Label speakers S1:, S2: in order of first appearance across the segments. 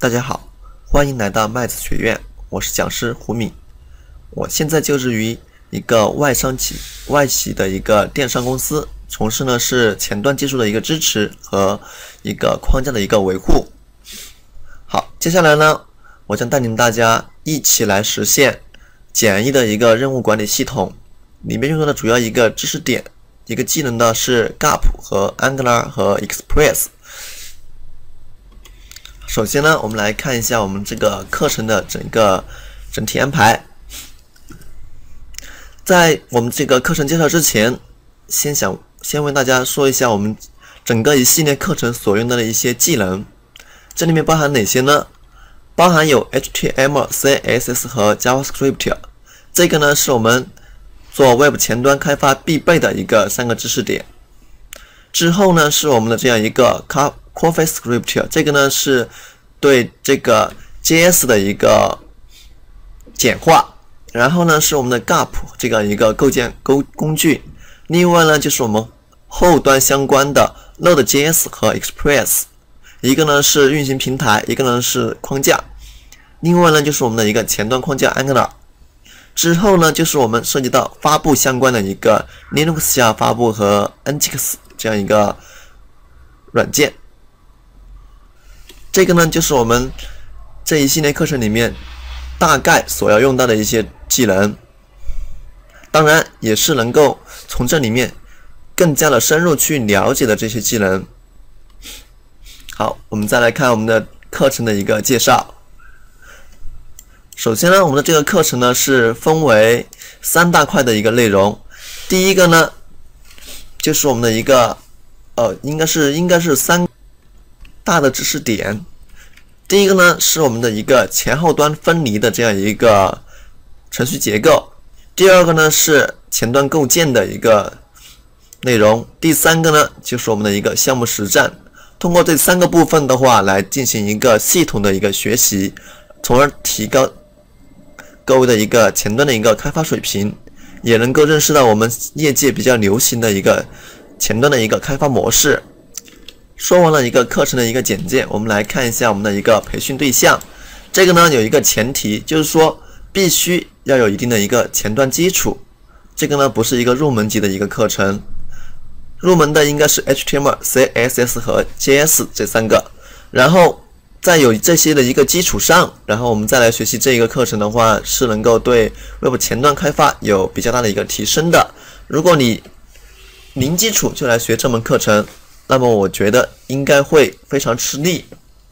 S1: 大家好，欢迎来到麦子学院，我是讲师胡敏。我现在就职于一个外企的一个电商公司，从事呢是前端技术的一个支持和一个框架的一个维护。好，接下来呢，我将带领大家一起来实现简易的一个任务管理系统，里面用到的主要一个知识点、一个技能的是 GAP 和 Angular 和 Express。首先呢，我们来看一下我们这个课程的整体安排。在我们这个课程介绍之前，先为大家说一下我们整个一系列课程所用到的一些技能。这里面包含哪些呢？包含有 HTML、CSS 和 JavaScript。这个呢是我们做 Web 前端开发必备的3个知识点。之后呢是我们的这样一个 CoffeeScript， 这个呢是对这个 JS 的一个简化。然后呢是我们的 GAP 这个一个构建工具。另外呢就是我们后端相关的 Node.js 和 Express， 一个呢是运行平台，一个呢是框架。另外呢就是我们的一个前端框架 Angular。之后呢就是我们涉及到发布相关的一个 Linux 下发布和 Nginx 这样一个软件。这个呢就是我们这一系列课程里面大概所要用到的一些技能，当然也是能够从这里面更加的深入去了解的这些技能。好，我们再来看我们的课程的一个介绍。首先呢，我们的这个课程呢是分为3大块的一个内容。第一个呢就是我们的一个应该是3大的知识点。第一个呢是我们的一个前后端分离的这样一个程序结构。第二个呢是前端构建的一个内容。第三个呢就是我们的一个项目实战。通过这3个部分的话来进行一个系统的一个学习，从而提高各位的一个前端的一个开发水平，也能够认识到我们业界比较流行的一个前端的一个开发模式。说完了一个课程的一个简介，我们来看一下我们的一个培训对象。这个呢有一个前提，就是说必须要有一定的一个前端基础。这个呢不是一个入门级的一个课程，入门的应该是 HTML、CSS 和 JS 这3个。然后在有这些的一个基础上，然后我们再来学习这一个课程的话，是能够对 Web 前端开发有比较大的一个提升的。如果你零基础就来学这门课程，那么我觉得应该会非常吃力。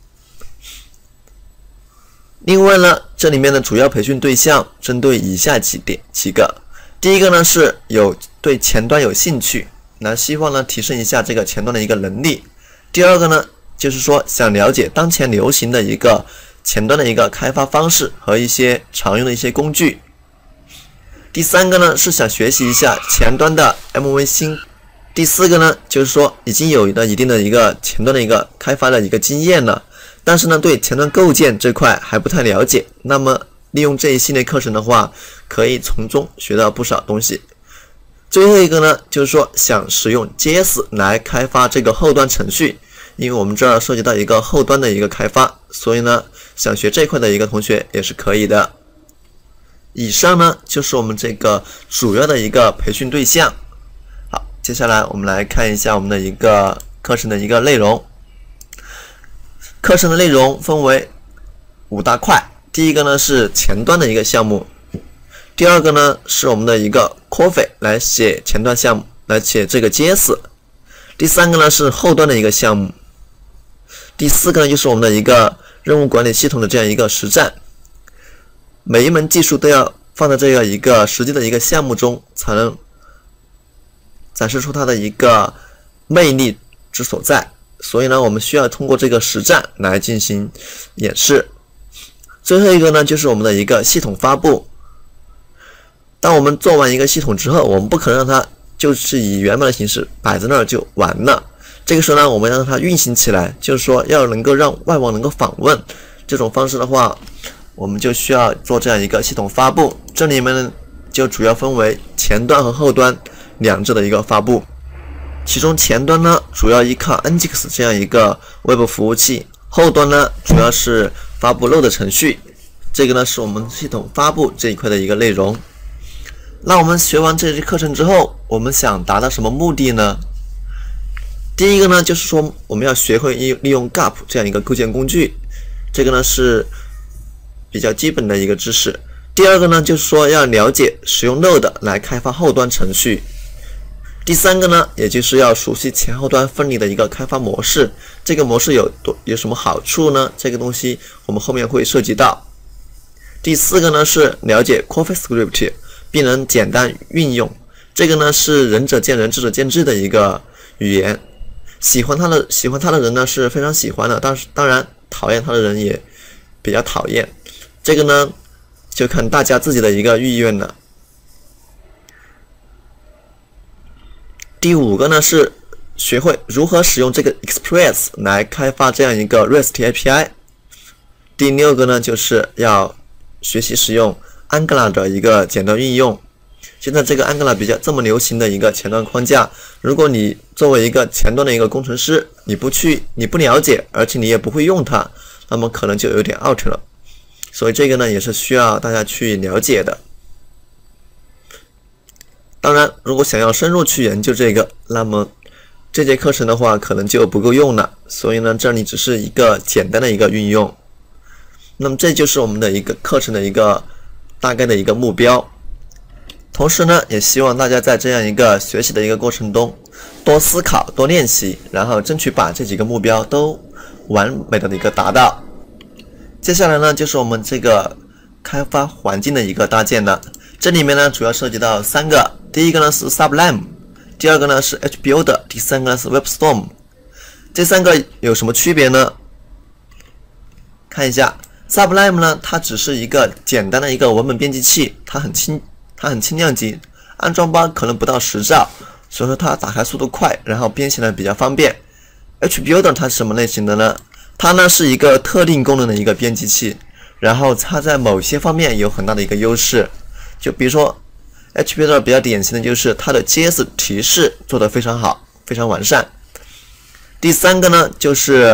S1: 另外呢，这里面的主要培训对象针对以下几个。第一个呢是对前端有兴趣，希望呢提升一下这个前端的一个能力。第二个呢就是说想了解当前流行的一个前端的一个开发方式和一些常用的一些工具。第三个呢是想学习一下前端的 MVC。第4个呢就是说已经有一定的一个前端的一个开发的一个经验了，但是呢对前端构建这块还不太了解。那么利用这一系列课程的话，可以从中学到不少东西。最后一个呢就是说想使用 JS 来开发这个后端程序，因为我们这儿涉及到一个后端的一个开发，所以呢想学这块的一个同学也是可以的。以上呢就是我们这个主要的一个培训对象。好，接下来我们来看一下我们的一个课程的一个内容。课程的内容分为5大块。第一个呢是前端的一个项目。第二个呢是我们的一个 Coffee 来写前端项目，来写这个 JS。第3个呢是后端的一个项目。第4个呢就是我们的一个任务管理系统的这样一个实战。每一门技术都要放在这个一个实际的一个项目中，才能展示出它的一个魅力之所在。所以呢我们需要通过这个实战来进行演示。最后一个呢就是我们的一个系统发布。当我们做完一个系统之后，我们不可能让它就是以原本的形式摆在那儿就完了。这个时候呢我们要让它运行起来，就是说要能够让外网能够访问。这种方式的话，我们就需要做这样一个系统发布。这里面呢就主要分为前端和后端2者的一个发布。其中前端呢主要依靠 Nginx 这样一个 Web 服务器后端呢主要是发布 load 程序，这个呢是我们系统发布这一块的一个内容。那我们学完这节课程之后，我们想达到什么目的呢？第一个呢就是说我们要学会利用 GAP 这样一个构建工具，这个呢是比较基本的一个知识。第二个呢就是说要了解使用 load 来开发后端程序。第三个呢，也就是要熟悉前后端分离的一个开发模式。这个模式有什么好处呢？这个东西我们后面会涉及到。第四个呢是了解 CoffeeScript， 并能简单运用。这个呢是仁者见仁，智者见智的一个语言。喜欢它的人呢是非常喜欢的，当然讨厌它的人也比较讨厌。这个呢就看大家自己的一个意愿了。第五个呢是学会如何使用这个 Express 来开发这样一个 REST API。第六个呢就是要学习使用 Angular 的一个简单运用。现在这个 Angular 这么流行的一个前端框架，如果你作为一个前端的一个工程师，你不了解，而且你也不会用它，那么可能就有点 out 了。所以这个呢也是需要大家去了解的。当然，如果想要深入去研究这个，那么这节课程的话可能就不够用了。所以呢，这里只是一个简单的一个运用。那么这就是我们的一个课程的一个大概的一个目标。同时呢，也希望大家在这样一个学习的一个过程中，多思考、多练习，然后争取把这几个目标都完美的一个达到。接下来呢，就是我们这个开发环境的一个搭建了。这里面呢主要涉及到三个，第一个呢是 Sublime， 第二个呢是 HBuilder， 第三个呢是 WebStorm。 这三个有什么区别呢？看一下 Sublime 呢，它只是一个简单的一个文本编辑器，它很轻量级，安装包可能不到10兆，所以说它打开速度快，然后编写呢比较方便。HBuilder 它是什么类型的呢？它呢是一个特定功能的一个编辑器，然后它在某些方面有很大的一个优势。就比如说 HBuilder 比较典型的就是它的 JS 提示做得非常好，非常完善。第三个呢就是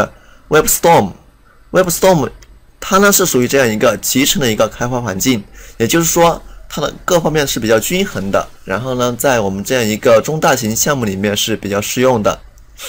S1: WebStorm 它呢是属于这样一个集成的一个开发环境，也就是说它的各方面是比较均衡的，然后呢在我们这样一个中大型项目里面是比较适用的。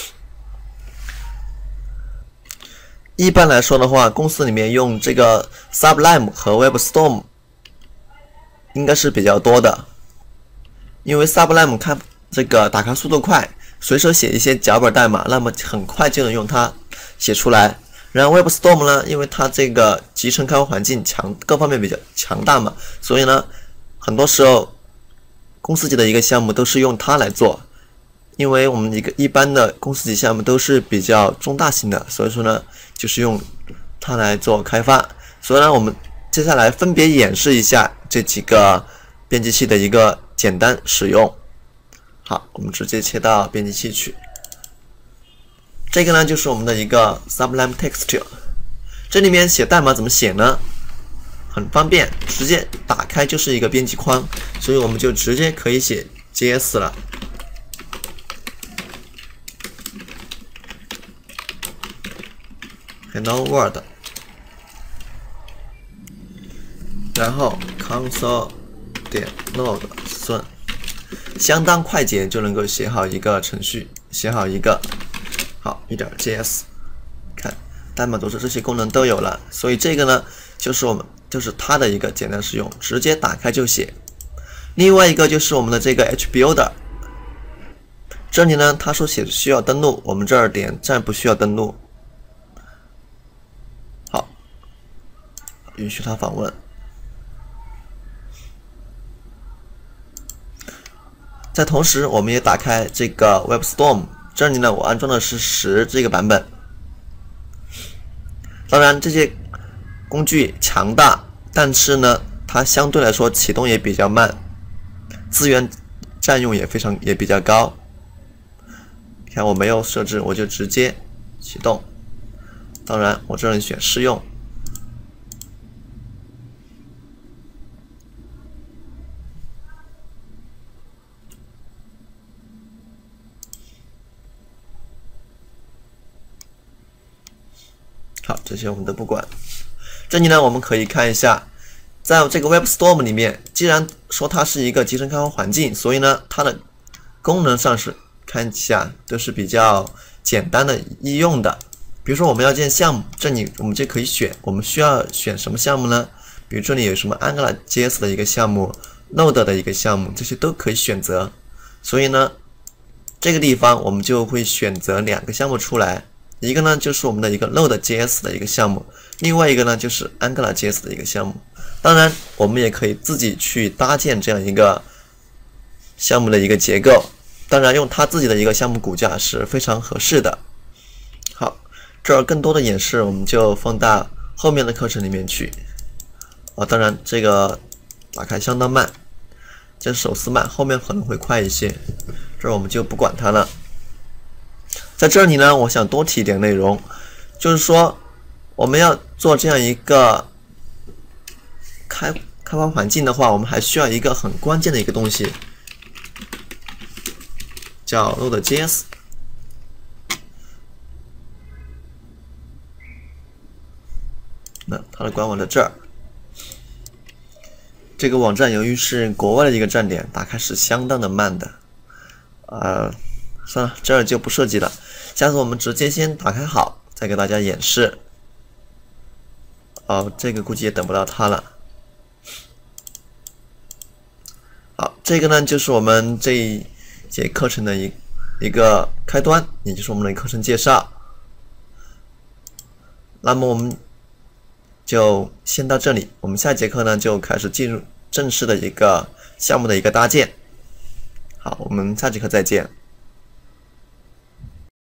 S1: 一般来说的话，公司里面用这个 Sublime 和 WebStorm应该是比较多的，因为 Sublime 看这个打开速度快，随手写一些脚本代码，那么很快就能用它写出来。然后 WebStorm 呢，因为它这个集成开发环境各方面比较强大嘛，所以呢，很多时候公司级的一个项目都是用它来做。因为我们一般的公司级项目都是比较中大型的，所以说呢，就是用它来做开发。所以呢，我们接下来分别演示一下这几个编辑器的一个简单使用。好，我们直接切到编辑器去。这个呢就是我们的一个 Sublime Text， 这里面写代码怎么写呢？很方便，直接打开就是一个编辑框，所以我们就直接可以写 JS 了。Hello World， 然后 console.log 顺，相当快捷就能够写好一个程序，写好一个好一点 JS。看代码组织这些功能都有了，所以这个呢就是它的一个简单使用，直接打开就写。另外一个就是我们的这个 HBuilder， 这里呢他说写需要登录，我们这儿点赞不需要登录。好，允许他访问。在同时，我们也打开这个 WebStorm， 这里呢我安装的是10这个版本。当然这些工具强大，但是呢它相对来说启动也比较慢，资源占用也比较高。你看我没有设置，我就直接启动。当然我这里选试用。 这些我们都不管。这里呢，我们可以看一下，在这个 WebStorm 里面，既然说它是一个集成开发环境，所以呢，它的功能上是看起来都是比较简单的易用的。比如说我们要建项目，这里我们就可以选，我们需要选什么项目呢？比如这里有什么 AngularJS 的一个项目、Node 的一个项目，这些都可以选择。所以呢，这个地方我们就会选择2个项目出来，一个呢就是我们的一个 Node.js 的一个项目，另外一个呢就是 AngularJS 的一个项目。当然，我们也可以自己去搭建这样一个项目的一个结构，当然用它自己的一个项目骨架是非常合适的。好，这儿更多的演示我们就放到后面的课程里面去。当然这个打开相当慢，这手撕慢，后面可能会快一些，这儿我们就不管它了。在这里呢，我想多提一点内容，就是说我们要做这样一个开发环境的话，我们还需要一个很关键的一个东西，叫 Node.js。那它的官网在这儿。这个网站由于是国外的一个站点，打开是相当的慢的。算了，这儿就不涉及了。下次我们直接先打开好，再给大家演示。这个估计也等不到它了。好，这个呢就是我们这一节课程的一个开端，也就是我们的课程介绍。那么我们就先到这里，我们下节课呢就开始进入正式的一个项目的一个搭建。好，我们下节课再见。